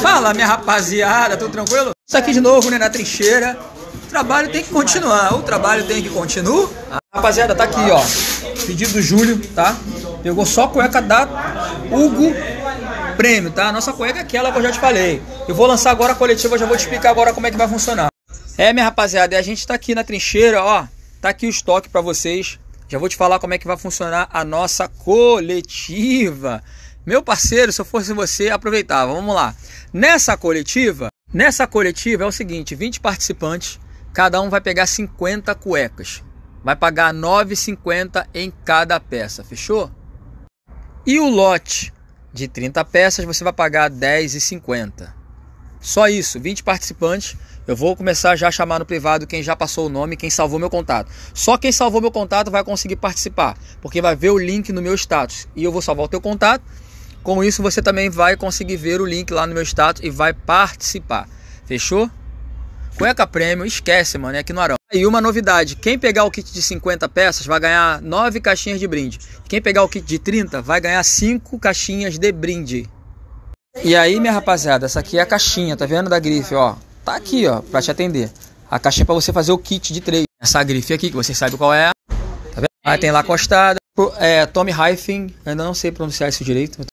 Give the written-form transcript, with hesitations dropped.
Fala, minha rapaziada, tudo tranquilo? Isso aqui de novo, né, na trincheira. O trabalho tem que continuar, o trabalho tem que continuar. Rapaziada, tá aqui, ó, pedido do Júlio, tá? Pegou só a cueca da Hugo Prêmio, tá? Nossa cueca é aquela que eu já te falei. Eu vou lançar agora a coletiva, eu já vou te explicar agora como é que vai funcionar. Minha rapaziada, e a gente tá aqui na trincheira, ó. Tá aqui o estoque pra vocês. Já vou te falar como é que vai funcionar a nossa coletiva. Meu parceiro, se eu fosse você, aproveitava. Vamos lá. Nessa coletiva é o seguinte, 20 participantes, cada um vai pegar 50 cuecas. Vai pagar R$ 9,50 em cada peça, fechou? E o lote de 30 peças você vai pagar R$ 10,50. Só isso, 20 participantes. Eu vou começar já a chamar no privado quem já passou o nome, quem salvou meu contato. Só quem salvou meu contato vai conseguir participar, porque vai ver o link no meu status. E eu vou salvar o teu contato. Com isso você também vai conseguir ver o link lá no meu status e vai participar. Fechou? Cueca Prêmio, esquece, mano, é aqui no Arão. E uma novidade, quem pegar o kit de 50 peças vai ganhar 9 caixinhas de brinde. Quem pegar o kit de 30 vai ganhar 5 caixinhas de brinde. E aí, minha rapaziada, essa aqui é a caixinha, tá vendo, da grife, ó. Tá aqui, ó, pra te atender. A caixinha pra você fazer o kit de 3. Essa grife aqui, que você sabe qual é. Tá vendo? Aí tem lá acostada. Tommy Hilfiger, ainda não sei pronunciar isso direito.